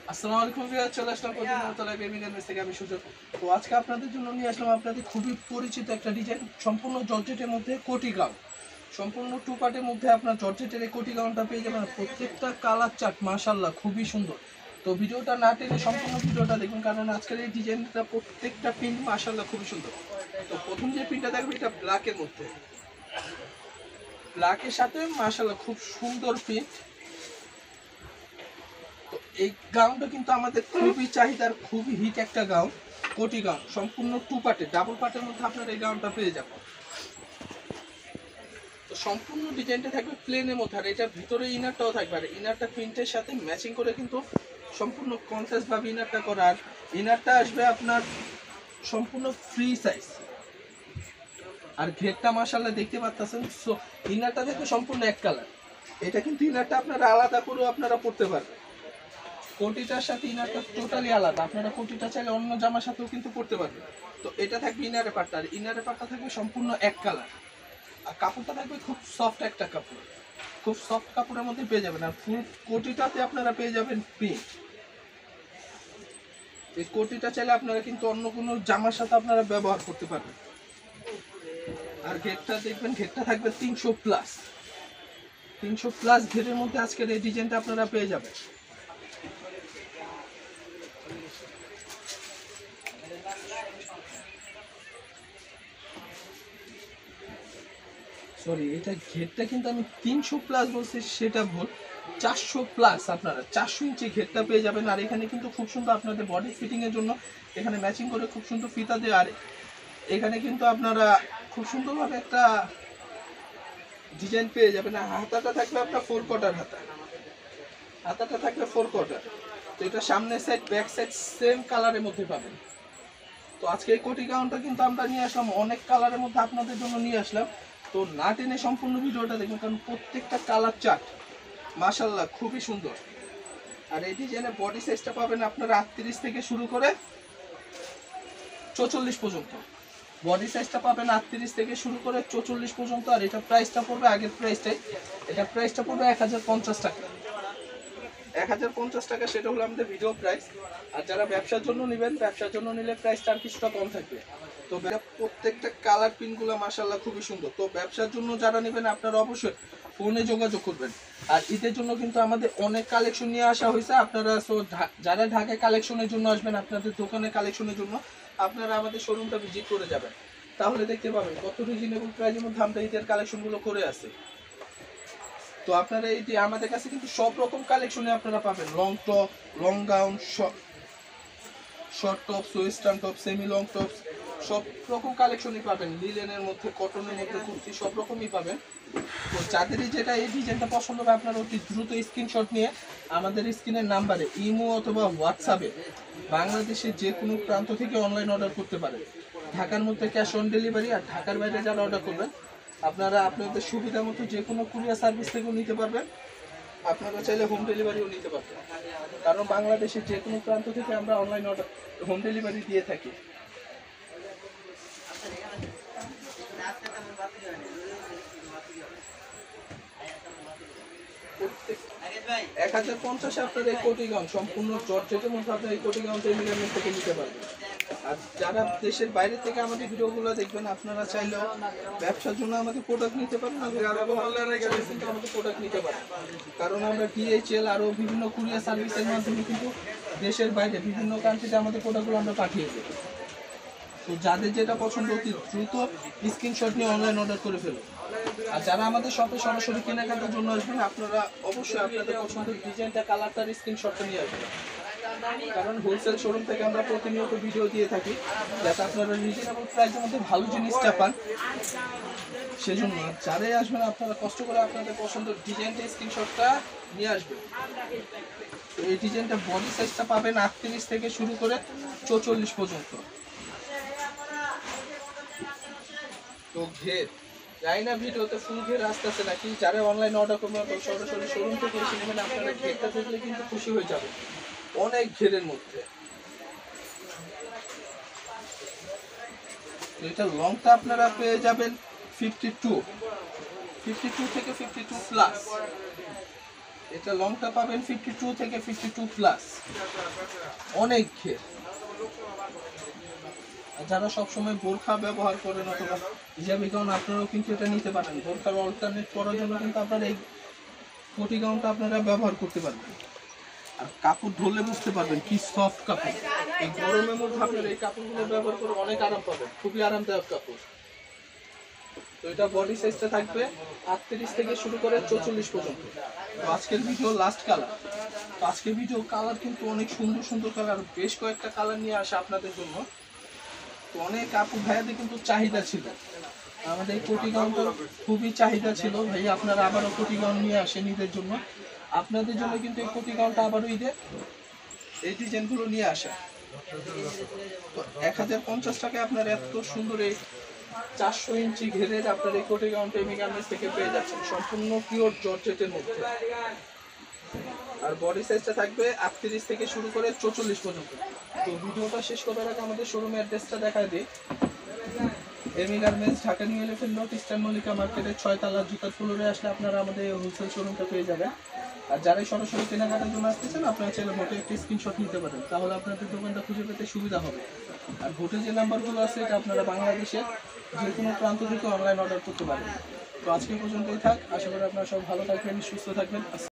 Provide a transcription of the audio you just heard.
আসসালামু আলাইকুম ভিউয়ার, চলে আসলাম প্রতিদিন গেমিং এর থেকে আমি সুযোগ। তো আজকে আপনাদের জন্য নিয়ে আসলাম আপনাদের খুবই পরিচিত একটা ডিজাইন, সম্পূর্ণ জর্জেটের মধ্যে কোটি গাউন, সম্পূর্ণ টু পার্টের মধ্যে আপনার জর্জেটের এই কোটি গাউনটা পেয়ে যাবেন। প্রত্যেকটা কালার চার্ট মাশাআল্লাহ খুবই সুন্দর। তো ভিডিওটা না টেনে সম্পূর্ণ ভিডিওটা দেখুন, কারণ আজকের এই ডিজাইনটা প্রত্যেকটা প্রিন্ট মাশাআল্লাহ খুবই সুন্দর। তো প্রথম যে প্রিন্টটা দেখবেন এটা ব্ল্যাকের মধ্যে, ব্ল্যাকের সাথে মাশাআল্লাহ খুব সুন্দর প্রিন্ট। তো এই গাউনটা কিন্তু আমাদের খুবই চাহিদার, খুবই হিট একটা গাউন, কোটি গাউন, সম্পূর্ণ টু পার্টে, ডাবল পার্টের মধ্যে আপনারা এই গাউনটা পেয়ে যাবেন। তো সম্পূর্ণ ডিজাইনটা থাকবে প্লেনের মধ্যে, আর এটার ভিতরে ইনারটাও থাকবে, আর ইনারটা প্রিন্টের সাথে ম্যাচিং করে কিন্তু সম্পূর্ণ কন্ট্রাস্ট ভাবে ইনারটা করা। আর ইনারটা আসবে আপনার সম্পূর্ণ ফ্রি সাইজ, আর ঘেরটা মাশাআল্লাহ দেখতে পাচ্ছেন। সো ইনারটা দেখবে সম্পূর্ণ এক কালার, এটা কিন্তু ইনারটা আপনারা আলাদা করেও আপনারা পড়তে পারবেন। কোটিটার সাথে ইনারটা টোটালি আলাদা, আপনারা কোটিটা চাইলে অন্য জামার সাথেও কিন্তু পরতে পারবেন। তো এটা থাকবে ইনারে পাটটা, আর ইনারে পাটটা থাকবে সম্পূর্ণ এক কালার, আর কাপড়টা থাকবে খুব সফট একটা কাপড়, খুব সফট কাপড়ের মধ্যে পেয়ে যাবেন। আর ফুল কোটিটাতে আপনারা পেয়ে যাবেন প্রিন্ট। এই কোটিটা চাইলে আপনারা কিন্তু অন্য কোনো জামার সাথে আপনারা ব্যবহার করতে পারবেন। আর ঘেরটা দেখবেন, ঘেরটা থাকবে 300+, 300+ ঘেরের মধ্যে আজকের এই ডিজাইনটা আপনারা পেয়ে যাবেন। সরি, এটা ঘেরটা কিন্তু আমি 300+ বলছি, সেটা ভুল, 400+। আপনারা 400 ইঞ্চি ঘেরটা পেয়ে যাবেন। আর এখানে কিন্তু খুব সুন্দর আপনাদের বডি ফিটিং এর জন্য এখানে ম্যাচিং করে খুব সুন্দর ফিতা দেয়। আর এখানে কিন্তু আপনারা খুব সুন্দরভাবে একটা ডিজাইন পেয়ে যাবেন। আর হাতাটা থাকবে আপনার 4 কোয়ার্টার হাতা, হাতাটা থাকবে 4 কোয়ার্টার। তো এটা সামনের সাইড ব্যাক সাইড সেম কালারের মধ্যে পাবেন। তো আজকে এই কোটি গাউনটা কিন্তু আমরা নিয়ে আসলাম অনেক কালারের মধ্যে আপনাদের জন্য নিয়ে আসলাম। তো না টেনে সম্পূর্ণ ভিডিওটা দেখবেন, কারণ প্রত্যেকটা কালার চার্ট মাশাআল্লাহ খুবই সুন্দর। আর এই ডিজাইনের বডি সাইজটা পাবেন আপনারা 38 থেকে শুরু করে 44 পর্যন্ত। বডি সাইজটা পাবেন 38 থেকে শুরু করে 44 পর্যন্ত। আর এটা প্রাইসটা পড়বে আগের প্রাইসটাই, এটা প্রাইসটা পড়বে 1050 টাকা, 1050 টাকা, সেটা হলো আমাদের ভিডিও প্রাইস। আর যারা ব্যবসার জন্য নেবেন, ব্যবসার জন্য নিলে প্রাইসটা আর কিছুটা কম থাকবে। তো প্রত্যেকটা কালার প্রিন্টগুলো মাশাআল্লাহ খুবই সুন্দর। তো ব্যবসার জন্য যারা নেবেন আপনারা অবশ্যই ফোনে যোগাযোগ করবেন। আর ঈদের জন্য কিন্তু আমাদের অনেক কালেকশন নিয়ে আসা হয়েছে। আপনারা যারা ঢাকায় কালেকশনের জন্য আসবেন, আপনাদের দোকানে কালেকশনের জন্য আপনারা আমাদের শোরুমটা ভিজিট করে যাবেন, তাহলে দেখতে পাবেন কত রিজনেবল প্রাইসের মধ্যে আমরা ঈদের কালেকশনগুলো করে আসি। তো আপনারা এই যে আমাদের কাছে কিন্তু সব রকম কালেকশনে আপনারা পাবেন, long top, long gown, short top, western top, semi long top, সব রকম কালেকশনই পাবেন। লিলেনের মধ্যে, কটনের মধ্যে কুর্তি, সব রকমই পাবেন। তো যাদেরই যেটা এই ডিজাইনটা পছন্দ হবে আপনারা অতি দ্রুত স্ক্রিনশট নিয়ে আমাদের স্ক্রিনের নাম্বারে ইমো অথবা হোয়াটসঅ্যাপে বাংলাদেশের যে কোনো প্রান্ত থেকে অনলাইন অর্ডার করতে পারেন। ঢাকার মধ্যে ক্যাশ অন ডেলিভারি, আর ঢাকার বাইরে যারা অর্ডার করবেন আপনারা আপনাদের সুবিধা মতো যে কোনো কুরিয়ার সার্ভিস থেকেও নিতে পারবেন। আপনারা চাইলে হোম ডেলিভারিও নিতে পারবেন, কারণ বাংলাদেশের যে কোনো প্রান্ত থেকে আমরা অনলাইন অর্ডার হোম ডেলিভারি দিয়ে থাকি। 1050 আপনার এই কোটি গাউন সম্পূর্ণ জর্জেটের মধ্যে আপনার এই কোটি গাউনটা মিলামের থেকে নিতে পারবেন। আর যারা দেশের বাইরে থেকে আমাদের ভিডিওগুলো দেখবেন, আপনারা চাইলেও ব্যবসার জন্য আমাদের প্রোডাক্ট নিতে পারেন, কিন্তু আমাদের প্রোডাক্ট নিতে পারেন, কারণ আমরা DHL আরও বিভিন্ন কুরিয়ার সার্ভিসের মাধ্যমে কিন্তু দেশের বাইরে বিভিন্ন কান্ট্রিতে আমাদের প্রোডাক্টগুলো আমরা পাঠিয়ে দিই। তো যাদের যেটা পছন্দ অতি দ্রুত স্ক্রিনশট নিয়ে অনলাইন অর্ডার করে ফেলুন। আর যারা আমাদের শপে সরাসরি কেনাকাটার জন্য আসবেন, আপনারা অবশ্যই আপনাদের পছন্দের ডিজাইনটা, কালারটার স্ক্রিনশটটা নিয়ে আসবেন, কারণ হোলসেল শোরুম থেকে আমরা প্রতিনিয়ত ভিডিও দিয়ে থাকি যাতে আপনারা রিজনেবল প্রাইসের মধ্যে ভালো জিনিসটা পান। সেজন্য যারাই আসবেন আপনারা কষ্ট করে আপনাদের পছন্দের ডিজাইনটা স্ক্রিনশটটা নিয়ে আসবেন। তো এই ডিজাইনটা বডি সাইজটা পাবেন 38 থেকে শুরু করে 44 পর্যন্ত। তো ঘের জানি না ভিডিওতে ফুল ঘের আসতেছে নাকি, যারা অনলাইন অর্ডার করবেন তো সরাসরি শোরুম থেকে এসে নেবেন, আপনারা ঘেরটা দেখলে কিন্তু খুশি হয়ে যাবে, অনেক ঘেরের মধ্যে। এটা লংটা আপনারা পেয়ে যাবেন 52 থেকে 52+। এটা লংটা পাবেন 52 থেকে 52 প্লাস, অনেক ঘের। যারা সবসময় বোরখা ব্যবহার করেন অথবা হিজাবি গাউন, আপনারাও কিন্তু এটা নিতে পারেন। বোরখার অল্টারনেট করার জন্য কিন্তু আপনারা এই কোটি গাউনটা আপনারা ব্যবহার করতে পারবেন। আর কাপড় ধরলে বুঝতে পারবেন কি সফট কাপড়। এই গরমের মধ্যে আপনারা এই কাপড়গুলো ব্যবহার করে অনেক আরাম পাবেন, খুবই আরামদায়ক কাপড়। তো এটা বডি সাইজটা থাকবে 38 থেকে শুরু করে 44 পর্যন্ত। তো আজকের ভিডিও লাস্ট কালার। তো আজকের ভিডিও কালার কিন্তু অনেক সুন্দর সুন্দর কালার, বেশ কয়েকটা কালার নিয়ে আসে আপনাদের জন্য। তো অনেক আপু ভাইয়াদের কিন্তু চাহিদা ছিল, আমাদের এই কোটি গাউনটার খুবই চাহিদা ছিল। ভাই আপনারা আবারও কোটি গাউন নিয়ে আসেন ঈদের জন্য, আপনাদের জন্য কিন্তু এই কোটি গাউনটা আবারও ঈদের এই ডিজাইনগুলো নিয়ে আসে। তো 1050 টাকায় আপনারা এত সুন্দর এই 400 ইঞ্চি ঘেরের আপনার এই কোটি গাউনটা এমি গার্মেন্টস থেকে পেয়ে যাচ্ছেন, সম্পূর্ণ পিওর জর্জেটের মধ্যে। আর বডি সাইজটা থাকবে 38 থেকে শুরু করে 44 পর্যন্ত। তো ভিডিওটা শেষ করার আগে আমাদের শোরুমের অ্যাড্রেসটা দেখায় দিই। Amy garments, Dhaka new elephant road, eastern Mallika মার্কেটের 6 তলা জুতার ফ্লোরে আসলে আপনারা আমাদের হোলসেল শোরুমটা পেয়ে যাবেন। আর যারাই সরাসরি কেনাকাটার জন্য আসতেছেন, আপনারা চাইলে ভোটে একটি স্ক্রিনশট নিতে পারেন, তাহলে আপনাদের দোকানটা খুঁজে পেতে সুবিধা হবে। আর ভোটে যে নাম্বারগুলো আছে এটা আপনারা বাংলাদেশের যে কোনো প্রান্ত থেকে অনলাইন অর্ডার করতে পারেন। তো আজকে পর্যন্তই থাক, আশা করি আপনারা সব ভালো থাকবেন, সুস্থ থাকবেন।